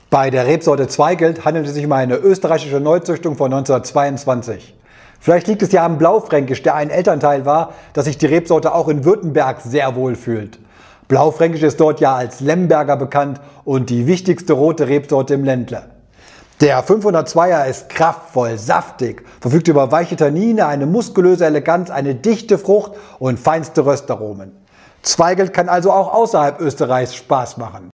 Bei der Rebsorte Zweigelt handelt es sich um eine österreichische Neuzüchtung von 1922. Vielleicht liegt es ja am Blaufränkisch, der ein Elternteil war, dass sich die Rebsorte auch in Württemberg sehr wohl fühlt. Blaufränkisch ist dort ja als Lemberger bekannt und die wichtigste rote Rebsorte im Ländle. Der 502er ist kraftvoll, saftig, verfügt über weiche Tannine, eine muskulöse Eleganz, eine dichte Frucht und feinste Röstaromen. Zweigelt kann also auch außerhalb Österreichs Spaß machen.